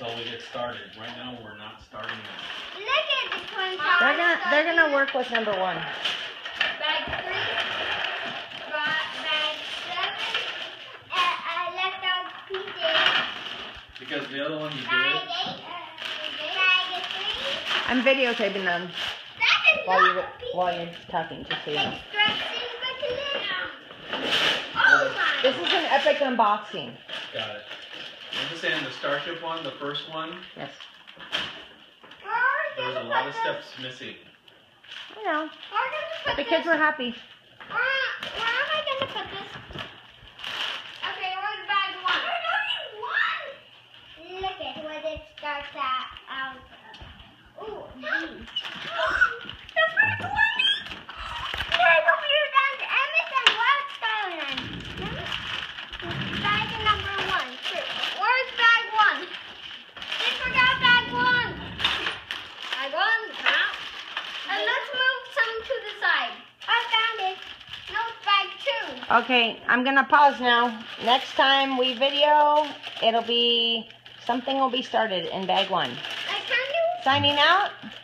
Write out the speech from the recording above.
until we get started. Right now, we're not starting now. Look at the twin towers. They're gonna work with number 1. Bag 3, bag 7. I left out pieces. Because the other one you Bag did. 8. Bag 3. I'm videotaping them That is not while you're talking, just so you know. Extracting the Oh my. This is an epic unboxing. Got it. I'm just saying the Starship one, the first one, Yes. there was a lot of steps missing. I know. The kids were happy. Where am I going to put this? Okay, where's bag 1? Look at what it starts out. Ooh, the first one! There's a weird Emerson. What's going on? Bag number 1. Where's bag 1? They forgot bag 1. Bag 1, huh? And let's move some to the side. I found it. No, it's bag 2. Okay, I'm gonna pause now. Next time we video, it'll be something will be started in bag 1. I kind of Signing out.